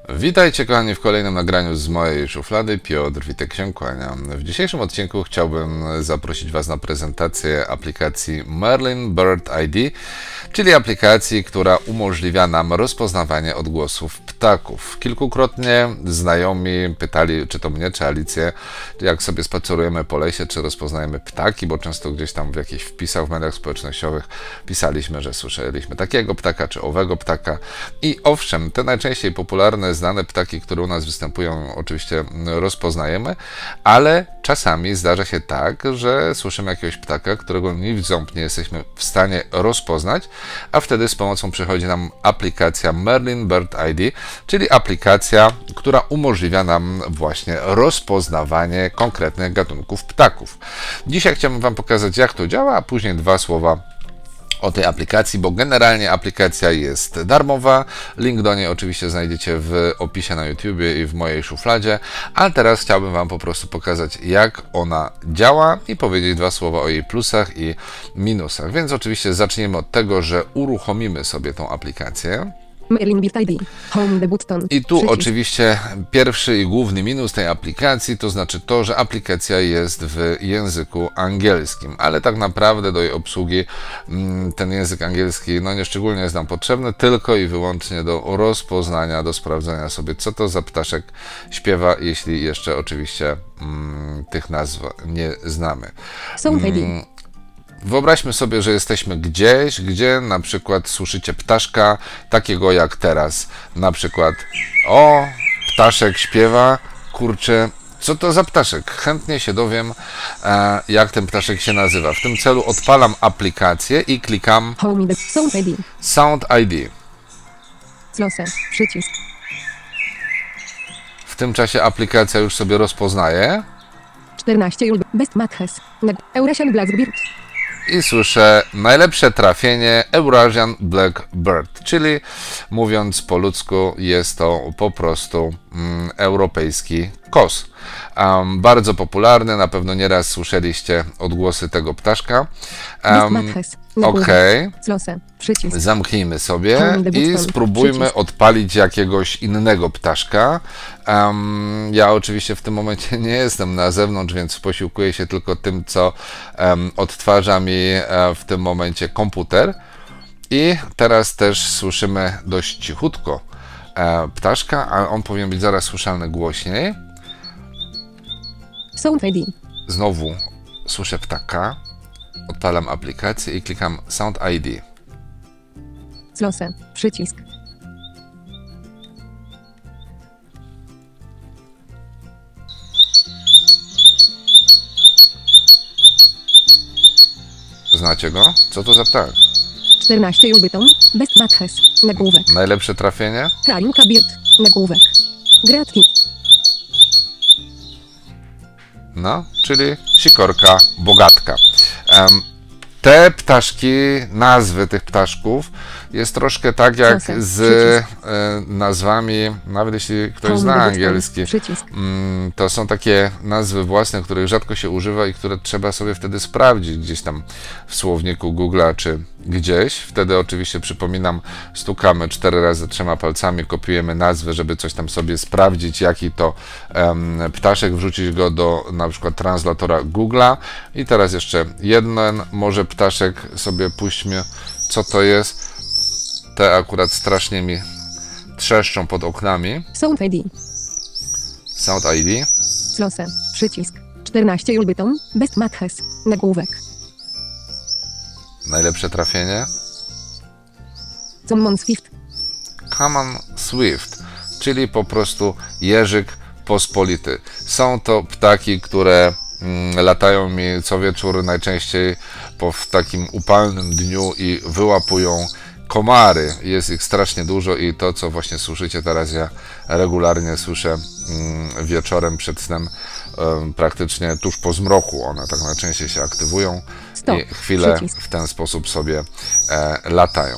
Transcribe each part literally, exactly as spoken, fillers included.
Witajcie kochani w kolejnym nagraniu z mojej szuflady. Piotr Witek się kłania. W dzisiejszym odcinku chciałbym zaprosić Was na prezentację aplikacji Merlin Bird I D, czyli aplikacji, która umożliwia nam rozpoznawanie odgłosów ptaków. Kilkukrotnie znajomi pytali, czy to mnie, czy Alicję, jak sobie spacerujemy po lesie, czy rozpoznajemy ptaki, bo często gdzieś tam w jakichś wpisach w mediach społecznościowych pisaliśmy, że słyszeliśmy takiego ptaka, czy owego ptaka. I owszem, te najczęściej popularne, znane ptaki, które u nas występują, oczywiście rozpoznajemy, ale czasami zdarza się tak, że słyszymy jakiegoś ptaka, którego ni w ząb nie jesteśmy w stanie rozpoznać, a wtedy z pomocą przychodzi nam aplikacja Merlin Bird I D, czyli aplikacja, która umożliwia nam właśnie rozpoznawanie konkretnych gatunków ptaków. Dzisiaj chciałbym Wam pokazać, jak to działa, a później dwa słowa o tej aplikacji, bo generalnie aplikacja jest darmowa. Link do niej oczywiście znajdziecie w opisie na YouTubie i w mojej szufladzie, a teraz chciałbym Wam po prostu pokazać, jak ona działa i powiedzieć dwa słowa o jej plusach i minusach. Więc oczywiście zaczniemy od tego, że uruchomimy sobie tą aplikację. Merlin Bird I D. Home the button. I tu Przycisk. oczywiście pierwszy i główny minus tej aplikacji to znaczy to, że aplikacja jest w języku angielskim, ale tak naprawdę do jej obsługi ten język angielski no nie szczególnie jest nam potrzebny, tylko i wyłącznie do rozpoznania, do sprawdzenia sobie, co to za ptaszek śpiewa, jeśli jeszcze oczywiście mm, tych nazw nie znamy. Sound I D. Wyobraźmy sobie, że jesteśmy gdzieś, gdzie na przykład słyszycie ptaszka, takiego jak teraz. Na przykład, o, ptaszek śpiewa, kurczę, co to za ptaszek? Chętnie się dowiem, e, jak ten ptaszek się nazywa. W tym celu odpalam aplikację i klikam Home the Sound I D. Sound I D. Close. Przycisk. W tym czasie aplikacja już sobie rozpoznaje czternaście Julb. Best Matches. Eurasian Blackbird. i słyszę najlepsze trafienie Eurasian Blackbird, czyli mówiąc po ludzku jest to po prostu mm, europejski kos. Um, bardzo popularny, na pewno nieraz słyszeliście odgłosy tego ptaszka. Um, ok, Przycisk. zamknijmy sobie i spróbujmy odpalić jakiegoś innego ptaszka. Um, ja oczywiście w tym momencie nie jestem na zewnątrz, więc posiłkuję się tylko tym, co um, odtwarza mi e, w tym momencie komputer. I teraz też słyszymy dość cichutko e, ptaszka, a on powinien być zaraz słyszalny głośniej. Sound I D. Znowu słyszę ptaka, odpalam aplikację i klikam Sound I D. Close. Przycisk. Znacie go? Co to za ptak? czternaście Julbyton. Best Matches. Nagłówek. Najlepsze trafienie? Halinka Bird. Nagłówek. Gratki. No, czyli sikorka, bogatka. Um, te ptaszki, nazwy tych ptaszków jest troszkę tak jak z e, nazwami, nawet jeśli ktoś zna angielski, mm, to są takie nazwy własne, których rzadko się używa i które trzeba sobie wtedy sprawdzić gdzieś tam w słowniku Google'a czy gdzieś. Wtedy oczywiście przypominam, stukamy cztery razy trzema palcami, kopiujemy nazwę, żeby coś tam sobie sprawdzić, jaki to um, ptaszek, wrzucić go do na przykład translatora Google'a. I teraz jeszcze jeden, może ptaszek sobie puśćmy, co to jest. Te akurat strasznie mi trzeszczą pod oknami. Sound I D. Sound I D. Close. Przycisk. czternaście Julbyton. Best Matches. Nagłówek. Najlepsze trafienie? Common Swift. Common Swift, czyli po prostu jeżyk pospolity. Są to ptaki, które mm, latają mi co wieczór, najczęściej po w takim upalnym dniu i wyłapują komary. Jest ich strasznie dużo i to, co właśnie słyszycie teraz, ja regularnie słyszę mm, wieczorem przed snem, um, praktycznie tuż po zmroku one tak najczęściej się aktywują. Stop. I chwilę Przycisk. w ten sposób sobie e, latają.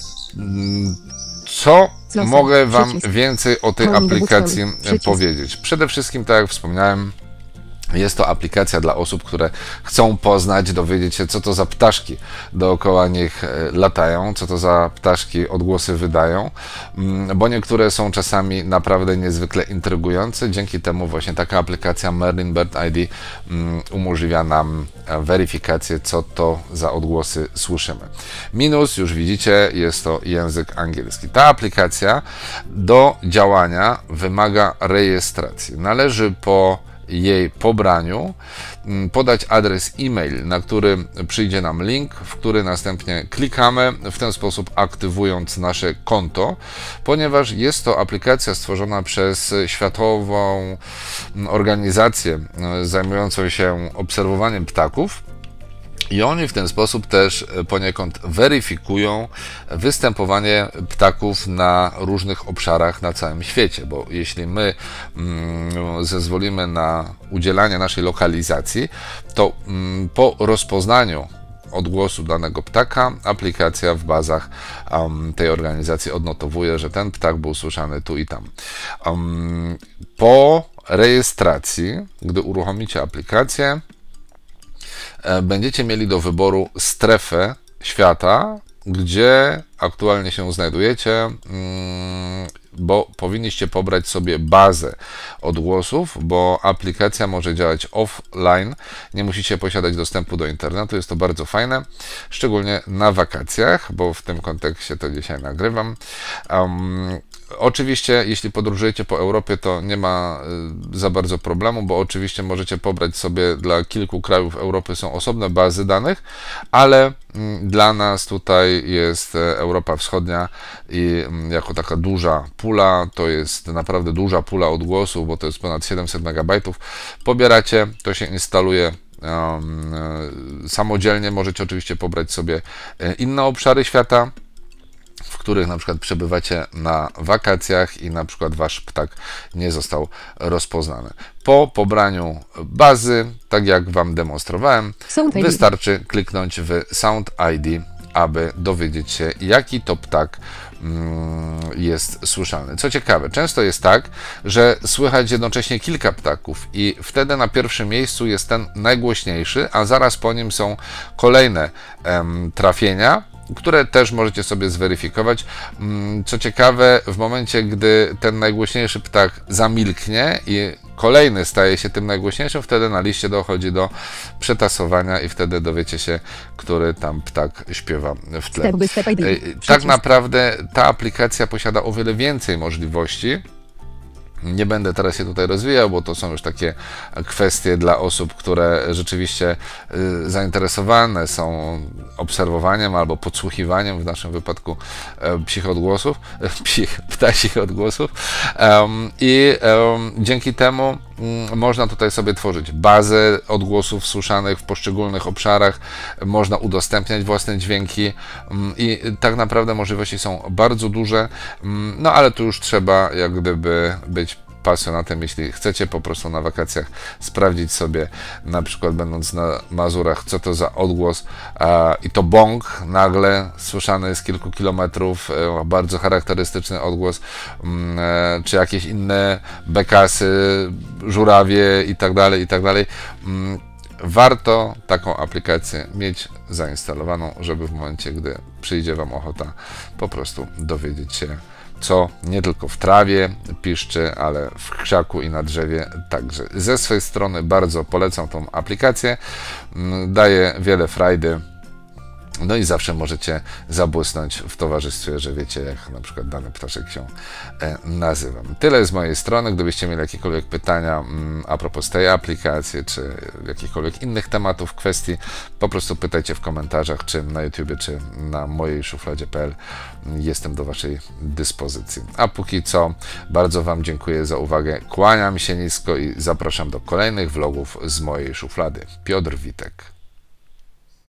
Co Zlosem. mogę Wam Przycisk. więcej o tej aplikacji powiedzieć? Przede wszystkim, tak jak wspomniałem, Jest to aplikacja dla osób, które chcą poznać, dowiedzieć się, co to za ptaszki dookoła nich latają, co to za ptaszki odgłosy wydają, bo niektóre są czasami naprawdę niezwykle intrygujące. Dzięki temu właśnie taka aplikacja Merlin Bird I D umożliwia nam weryfikację, co to za odgłosy słyszymy. Minus, już widzicie, jest to język angielski. Ta aplikacja do działania wymaga rejestracji. Należy po jej pobraniu podać adres e-mail, na który przyjdzie nam link, w który następnie klikamy, w ten sposób aktywując nasze konto, ponieważ jest to aplikacja stworzona przez światową organizację zajmującą się obserwowaniem ptaków. I oni w ten sposób też poniekąd weryfikują występowanie ptaków na różnych obszarach na całym świecie, bo jeśli my mm, zezwolimy na udzielanie naszej lokalizacji, to mm, po rozpoznaniu odgłosu danego ptaka aplikacja w bazach um, tej organizacji odnotowuje, że ten ptak był słyszany tu i tam. Um, po rejestracji, gdy uruchomicie aplikację, będziecie mieli do wyboru strefę świata, gdzie aktualnie się znajdujecie, bo powinniście pobrać sobie bazę odgłosów, bo aplikacja może działać offline, nie musicie posiadać dostępu do internetu, jest to bardzo fajne, szczególnie na wakacjach, bo w tym kontekście to dzisiaj nagrywam. Um, Oczywiście, jeśli podróżujecie po Europie, to nie ma za bardzo problemu, bo oczywiście możecie pobrać sobie, dla kilku krajów Europy są osobne bazy danych, ale dla nas tutaj jest Europa Wschodnia i jako taka duża pula, to jest naprawdę duża pula odgłosów, bo to jest ponad siedemset megabajtów. Pobieracie, to się instaluje um, samodzielnie, możecie oczywiście pobrać sobie inne obszary świata, w których na przykład przebywacie na wakacjach i na przykład wasz ptak nie został rozpoznany. Po pobraniu bazy, tak jak wam demonstrowałem, wystarczy kliknąć w Sound I D, aby dowiedzieć się, jaki to ptak jest słyszalny. Co ciekawe, często jest tak, że słychać jednocześnie kilka ptaków i wtedy na pierwszym miejscu jest ten najgłośniejszy, a zaraz po nim są kolejne em, trafienia, które też możecie sobie zweryfikować. Co ciekawe, w momencie, gdy ten najgłośniejszy ptak zamilknie i kolejny staje się tym najgłośniejszym, wtedy na liście dochodzi do przetasowania i wtedy dowiecie się, który tam ptak śpiewa w tle. Tak naprawdę ta aplikacja posiada o wiele więcej możliwości. Nie będę teraz się tutaj rozwijał, bo to są już takie kwestie dla osób, które rzeczywiście y, zainteresowane są obserwowaniem albo podsłuchiwaniem, w naszym wypadku e, psich odgłosów, e, psich, ptasich odgłosów um, i um, dzięki temu um, można tutaj sobie tworzyć bazę odgłosów słyszanych w poszczególnych obszarach, można udostępniać własne dźwięki um, i tak naprawdę możliwości są bardzo duże, um, no ale tu już trzeba jak gdyby być pasjonatem, jeśli chcecie po prostu na wakacjach sprawdzić sobie, na przykład będąc na Mazurach, co to za odgłos e, i to bąk nagle słyszany z kilku kilometrów, e, bardzo charakterystyczny odgłos, e, czy jakieś inne bekasy, żurawie i tak dalej, i tak dalej. Warto taką aplikację mieć zainstalowaną, żeby w momencie, gdy przyjdzie wam ochota, po prostu dowiedzieć się, co nie tylko w trawie piszczy, ale w krzaku i na drzewie także. Ze swojej strony bardzo polecam tą aplikację, daje wiele frajdy, no i zawsze możecie zabłysnąć w towarzystwie, że wiecie, jak na przykład dany ptaszek się nazywa. Tyle z mojej strony. Gdybyście mieli jakiekolwiek pytania a propos tej aplikacji, czy jakichkolwiek innych tematów, kwestii, po prostu pytajcie w komentarzach, czy na YouTubie, czy na mojej szufladzie kropka p l. Jestem do waszej dyspozycji. A póki co, bardzo wam dziękuję za uwagę, kłaniam się nisko i zapraszam do kolejnych vlogów z mojej szuflady. Piotr Witek.